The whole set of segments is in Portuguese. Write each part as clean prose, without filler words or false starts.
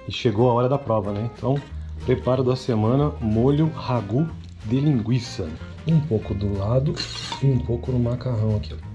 E chegou a hora da prova, né? Então, preparo da semana, molho ragu de linguiça. Um pouco do lado e um pouco no macarrão aqui, ó.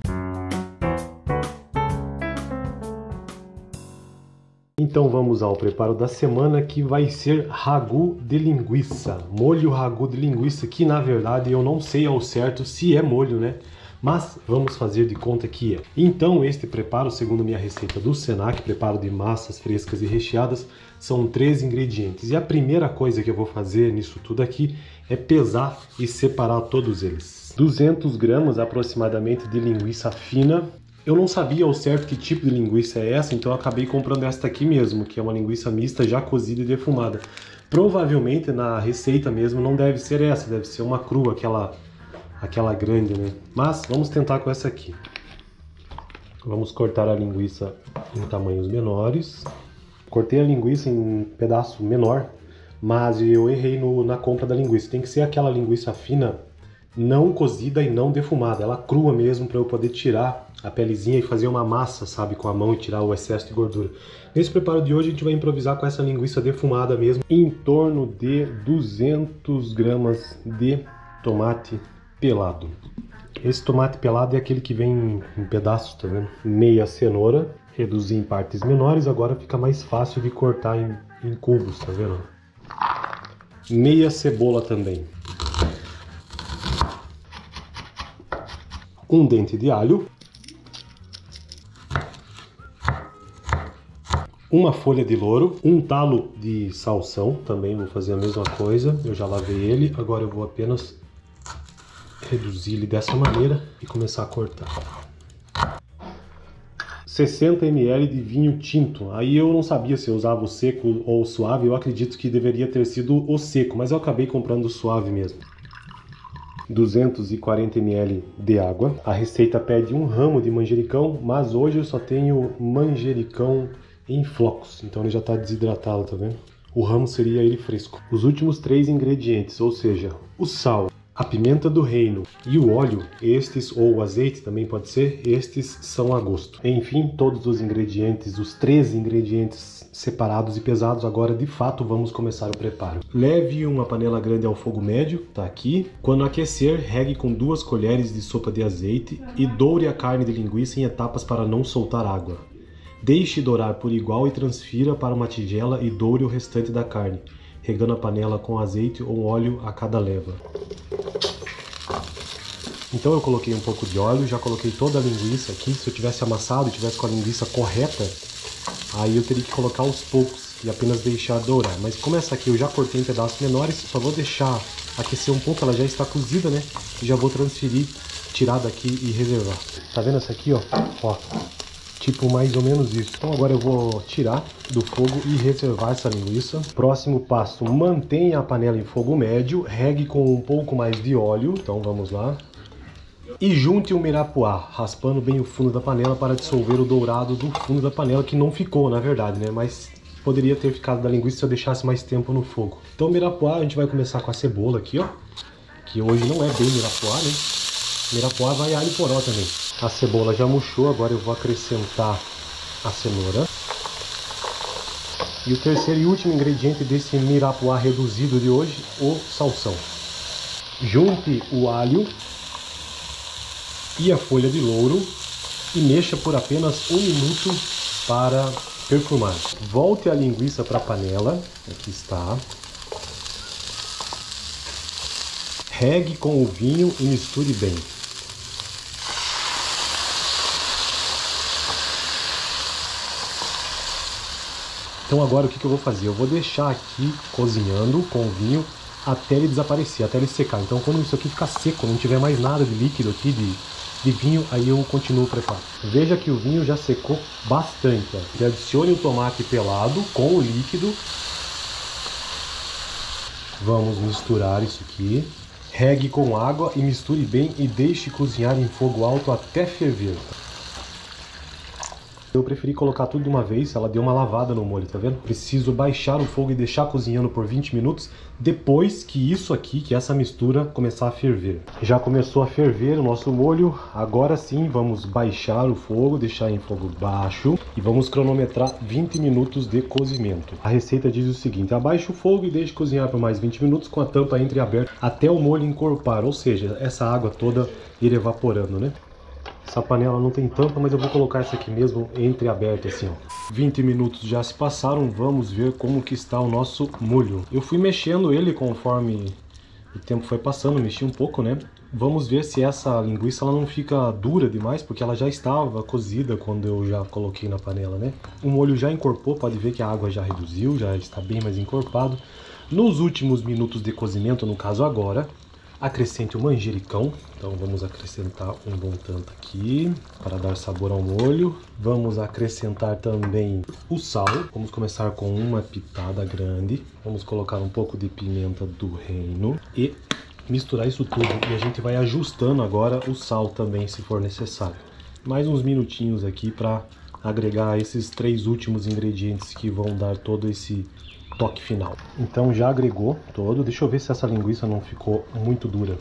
Então vamos ao preparo da semana, que vai ser ragu de linguiça. Molho ragu de linguiça, que na verdade eu não sei ao certo se é molho, né? Mas vamos fazer de conta que é. Então este preparo, segundo minha receita do Senac, preparo de massas frescas e recheadas, são 3 ingredientes. E a primeira coisa que eu vou fazer nisso tudo aqui é pesar e separar todos eles. 200 gramas aproximadamente de linguiça fina. Eu não sabia ao certo que tipo de linguiça é essa, então eu acabei comprando esta aqui mesmo, que é uma linguiça mista já cozida e defumada. Provavelmente na receita mesmo não deve ser essa, deve ser uma crua, aquela grande, né? Mas vamos tentar com essa aqui. Vamos cortar a linguiça em tamanhos menores. Cortei a linguiça em pedaço menor, mas eu errei na compra da linguiça. Tem que ser aquela linguiça fina, não cozida e não defumada, ela crua mesmo, para eu poder tirar a pelezinha e fazer uma massa, sabe, com a mão e tirar o excesso de gordura. Nesse preparo de hoje a gente vai improvisar com essa linguiça defumada mesmo, em torno de 200 gramas de tomate pelado. Esse tomate pelado é aquele que vem em pedaços, tá vendo? Meia cenoura, reduzi em partes menores, agora fica mais fácil de cortar em cubos, tá vendo? Meia cebola também. Um dente de alho. Uma folha de louro, um talo de salsão, também vou fazer a mesma coisa, eu já lavei ele, agora eu vou apenas reduzir ele dessa maneira e começar a cortar. 60 ml de vinho tinto, aí eu não sabia se eu usava o seco ou o suave, eu acredito que deveria ter sido o seco, mas eu acabei comprando o suave mesmo. 240 ml de água, a receita pede um ramo de manjericão, mas hoje eu só tenho manjericão em flocos, então ele já está desidratado, tá vendo? O ramo seria ele fresco. Os últimos 3 ingredientes, ou seja, o sal, a pimenta do reino e o óleo, estes, ou o azeite também pode ser, estes são a gosto. Enfim, todos os ingredientes, os 3 ingredientes separados e pesados, agora de fato vamos começar o preparo. Leve uma panela grande ao fogo médio, tá aqui. Quando aquecer, regue com 2 colheres de sopa de azeite e doure a carne de linguiça em etapas para não soltar água. Deixe dourar por igual e transfira para uma tigela e doure o restante da carne, regando a panela com azeite ou óleo a cada leva. Então eu coloquei um pouco de óleo, já coloquei toda a linguiça aqui. Se eu tivesse amassado e tivesse com a linguiça correta, aí eu teria que colocar aos poucos e apenas deixar dourar. Mas como essa aqui eu já cortei em pedaços menores, só vou deixar aquecer um pouco, ela já está cozida, né? E já vou transferir, tirar daqui e reservar. Tá vendo essa aqui, ó? Ó. Tipo mais ou menos isso. Então agora eu vou tirar do fogo e reservar essa linguiça. Próximo passo, mantenha a panela em fogo médio, regue com um pouco mais de óleo. Então vamos lá. E junte o mirapuá, raspando bem o fundo da panela para dissolver o dourado do fundo da panela, que não ficou na verdade, né? Mas poderia ter ficado da linguiça se eu deixasse mais tempo no fogo. Então o mirapuá, a gente vai começar com a cebola aqui, ó. Que hoje não é bem mirapuá, né? Mirapuá vai alho poró também. A cebola já murchou, agora eu vou acrescentar a cenoura. E o terceiro e último ingrediente desse mirapuá reduzido de hoje, o salsão. Junte o alho e a folha de louro e mexa por apenas 1 minuto para perfumar. Volte a linguiça para a panela, aqui está. Regue com o vinho e misture bem. Então agora o que eu vou fazer? Eu vou deixar aqui cozinhando com o vinho até ele desaparecer, até ele secar. Então quando isso aqui ficar seco, não tiver mais nada de líquido aqui, de vinho, aí eu continuo o preparo. Veja que o vinho já secou bastante. Ó. E adicione o tomate pelado com o líquido. Vamos misturar isso aqui. Regue com água e misture bem e deixe cozinhar em fogo alto até ferver. Eu preferi colocar tudo de uma vez, ela deu uma lavada no molho, tá vendo? Preciso baixar o fogo e deixar cozinhando por 20 minutos, depois que isso aqui, que essa mistura começar a ferver. Já começou a ferver o nosso molho, agora sim vamos baixar o fogo, deixar em fogo baixo e vamos cronometrar 20 minutos de cozimento. A receita diz o seguinte: abaixe o fogo e deixe cozinhar por mais 20 minutos com a tampa entreaberta até o molho encorpar, ou seja, essa água toda ir evaporando, né? Essa panela não tem tampa, mas eu vou colocar essa aqui mesmo entreaberta assim, ó. 20 minutos já se passaram, vamos ver como que está o nosso molho. Eu fui mexendo ele conforme o tempo foi passando, mexi um pouco, né? Vamos ver se essa linguiça ela não fica dura demais, porque ela já estava cozida quando eu já coloquei na panela, né? O molho já encorpou, pode ver que a água já reduziu, já está bem mais encorpado. Nos últimos minutos de cozimento, no caso agora, acrescente o manjericão. Então vamos acrescentar um bom tanto aqui para dar sabor ao molho. Vamos acrescentar também o sal. Vamos começar com uma pitada grande. Vamos colocar um pouco de pimenta do reino e misturar isso tudo. E a gente vai ajustando agora o sal também, se for necessário. Mais uns minutinhos aqui para agregar esses 3 últimos ingredientes que vão dar todo esse toque final. Então já agregou todo. Deixa eu ver se essa linguiça não ficou muito dura.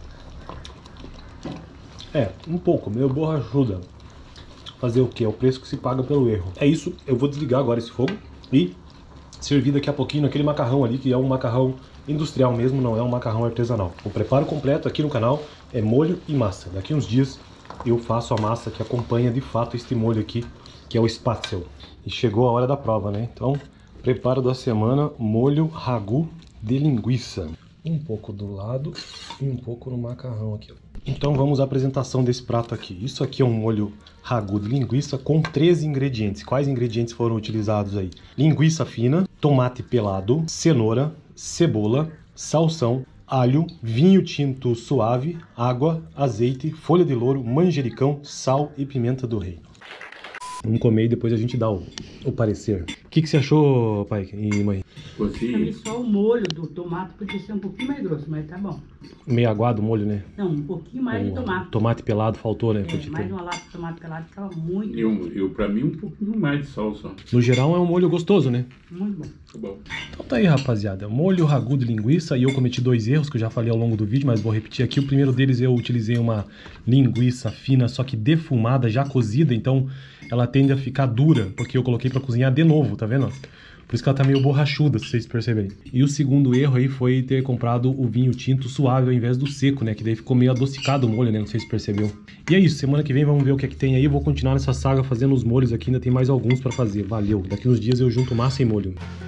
É, um pouco, meio borrachuda. Fazer o que? É o preço que se paga pelo erro. É isso, eu vou desligar agora esse fogo e servir daqui a pouquinho naquele macarrão ali, que é um macarrão industrial mesmo, não é um macarrão artesanal. O preparo completo aqui no canal é molho e massa. Daqui uns dias eu faço a massa que acompanha de fato este molho aqui, que é o spatzel. E chegou a hora da prova, né? Então, preparo da semana, molho ragu de linguiça. Um pouco do lado e um pouco no macarrão aqui. Então vamos à apresentação desse prato aqui. Isso aqui é um molho ragu de linguiça com 13 ingredientes. Quais ingredientes foram utilizados aí? Linguiça fina, tomate pelado, cenoura, cebola, salsão, alho, vinho tinto suave, água, azeite, folha de louro, manjericão, sal e pimenta do reino. Vamos comer e depois a gente dá o parecer. O que você achou, pai e mãe? Gostei. Só o molho do tomate podia ser um pouquinho mais grosso, mas tá bom. Meio aguado o molho, né? Não, um pouquinho mais de tomate. Tomate pelado faltou, né? Mais uma lata de tomate pelado ficava muito bom. Pra mim, um pouquinho mais de salsa. No geral, é um molho gostoso, né? Muito bom. Tá bom. Então tá aí, rapaziada. Molho ragu de linguiça. E eu cometi 2 erros que eu já falei ao longo do vídeo, mas vou repetir aqui. O primeiro deles, eu utilizei uma linguiça fina, só que defumada, já cozida. Então ela tende a ficar dura, porque eu coloquei pra cozinhar de novo, tá vendo? Por isso que ela tá meio borrachuda, se vocês perceberem. E o segundo erro aí foi ter comprado o vinho tinto suave ao invés do seco, né? Que daí ficou meio adocicado o molho, né? Não sei se percebeu. E é isso, semana que vem vamos ver o que é que tem aí. Eu vou continuar nessa saga fazendo os molhos aqui, ainda tem mais alguns pra fazer. Valeu! Daqui uns dias eu junto massa e molho.